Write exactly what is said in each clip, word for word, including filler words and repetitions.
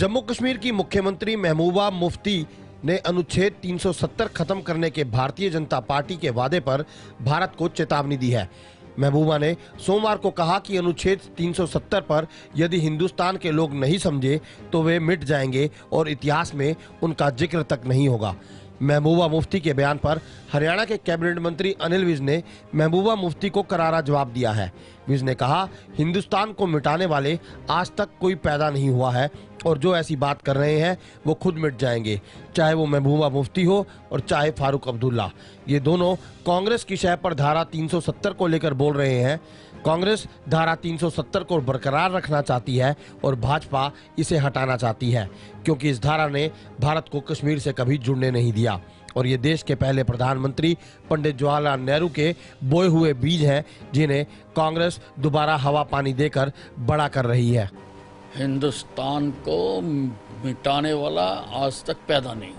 जम्मू कश्मीर की मुख्यमंत्री महबूबा मुफ्ती ने अनुच्छेद तीन सौ सत्तर खत्म करने के भारतीय जनता पार्टी के वादे पर भारत को चेतावनी दी है। महबूबा ने सोमवार को कहा कि अनुच्छेद तीन सौ सत्तर पर यदि हिंदुस्तान के लोग नहीं समझे तो वे मिट जाएंगे और इतिहास में उनका जिक्र तक नहीं होगा। महबूबा मुफ्ती के बयान पर हरियाणा के कैबिनेट मंत्री अनिल विज ने महबूबा मुफ्ती को करारा जवाब दिया है। विज ने कहा, हिंदुस्तान को मिटाने वाले आज तक कोई पैदा नहीं हुआ है और जो ऐसी बात कर रहे हैं वो खुद मिट जाएंगे, चाहे वो महबूबा मुफ्ती हो और चाहे फारूक अब्दुल्ला। ये दोनों कांग्रेस की शह पर धारा तीन सौ सत्तर को लेकर बोल रहे हैं। कांग्रेस धारा तीन सौ सत्तर को बरकरार रखना चाहती है और भाजपा इसे हटाना चाहती है, क्योंकि इस धारा ने भारत को कश्मीर से कभी जुड़ने नहीं दिया और ये देश के पहले प्रधानमंत्री पंडित जवाहरलाल नेहरू के बोए हुए बीज हैं, जिन्हें कांग्रेस दोबारा हवा पानी देकर बड़ा कर रही है। हिंदुस्तान को मिटाने वाला आज तक पैदा नहीं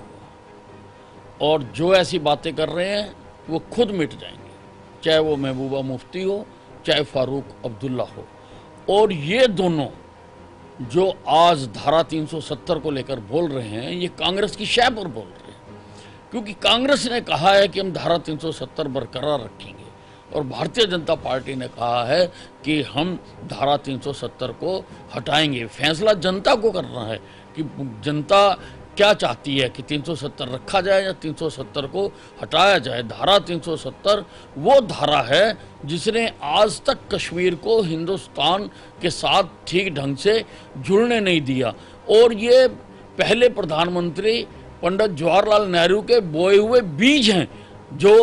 हुआ और जो ऐसी बातें कर रहे हैं वो खुद मिट जाएंगे, चाहे वो महबूबा मुफ्ती हो चाहे फारूक अब्दुल्ला हो। और ये दोनों जो आज धारा तीन सौ सत्तर को लेकर बोल रहे हैं, ये कांग्रेस की शह पर बोल रहे हैं, क्योंकि कांग्रेस ने कहा है कि हम धारा तीन सौ सत्तर बरकरार रखेंगे और भारतीय जनता पार्टी ने कहा है कि हम धारा तीन सौ सत्तर को हटाएंगे। फैसला जनता को करना है कि जनता क्या चाहती है, कि तीन सौ सत्तर रखा जाए या तीन सौ सत्तर को हटाया जाए। धारा तीन सौ सत्तर वो धारा है जिसने आज तक कश्मीर को हिंदुस्तान के साथ ठीक ढंग से जुड़ने नहीं दिया और ये पहले प्रधानमंत्री पंडित जवाहरलाल नेहरू के बोए हुए बीज हैं जो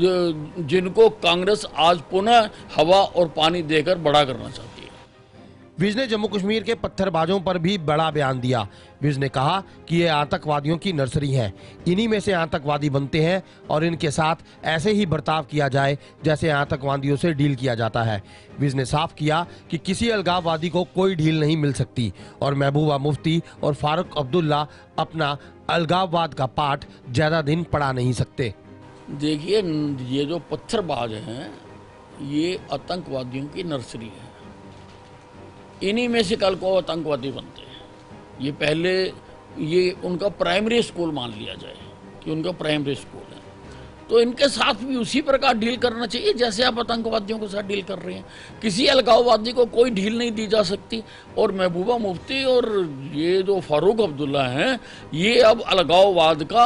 जिनको कांग्रेस आज पुनः हवा और पानी देकर बड़ा करना चाहती है। विज ने जम्मू कश्मीर के पत्थरबाजों पर भी बड़ा बयान दिया। विज ने कहा कि ये आतंकवादियों की नर्सरी है, इन्हीं में से आतंकवादी बनते हैं और इनके साथ ऐसे ही बर्ताव किया जाए जैसे आतंकवादियों से डील किया जाता है। विज ने साफ किया कि किसी अलगाववादी को कोई ढील नहीं मिल सकती और महबूबा मुफ्ती और फारूक अब्दुल्ला अपना अलगाववाद का पाठ ज्यादा दिन पढ़ा नहीं सकते। देखिए, ये जो पत्थरबाज हैं ये आतंकवादियों की नर्सरी है, इन्हीं में से कल को आतंकवादी बनते हैं। ये पहले ये उनका प्राइमरी स्कूल मान लिया जाए कि उनका प्राइमरी स्कूल है, तो इनके साथ भी उसी प्रकार डील करना चाहिए जैसे आप आतंकवादियों के साथ डील कर रहे हैं। किसी अलगाववादी को कोई ढील नहीं दी जा सकती और महबूबा मुफ्ती और ये जो फारूक अब्दुल्ला हैं ये अब अलगाववाद का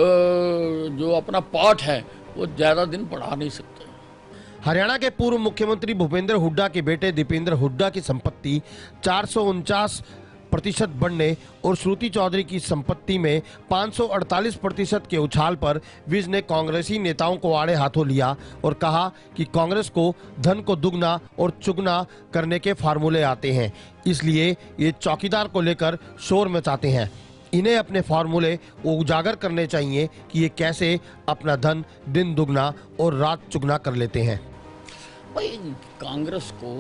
जो अपना पाठ है वो ज़्यादा दिन पढ़ा नहीं सकते। हरियाणा के पूर्व मुख्यमंत्री भूपेंद्र हुड्डा के बेटे दीपेंद्र हुड्डा की संपत्ति चार सौ उनचास प्रतिशत बढ़ने और श्रुति चौधरी की संपत्ति में पाँच सौ अड़तालीस प्रतिशत के उछाल पर विज ने कांग्रेसी नेताओं को आड़े हाथों लिया और कहा कि कांग्रेस को धन को दुगना और चुगना करने के फार्मूले आते हैं, इसलिए ये चौकीदार को लेकर शोर मचाते हैं। इन्हें अपने फार्मूले उजागर करने चाहिए कि ये कैसे अपना धन दिन दुगना और रात चुगना कर लेते हैं। भाई, कांग्रेस को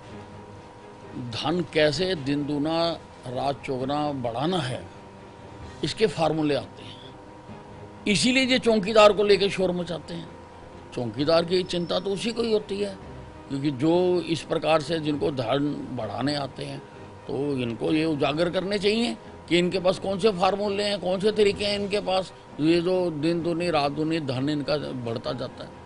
धन कैसे दिन दूना रात चौगुना बढ़ाना है, इसके फार्मूले आते हैं, इसीलिए ये चौकीदार को लेकर शोर मचाते हैं। चौकीदार की चिंता तो उसी को ही होती है, क्योंकि जो इस प्रकार से जिनको धन बढ़ाने आते हैं तो इनको ये उजागर करने चाहिए कि इनके पास कौन से फार्मूले हैं, कौन से तरीके हैं इनके पास, ये जो दिन दूनी रात दूनी धन इनका बढ़ता जाता है।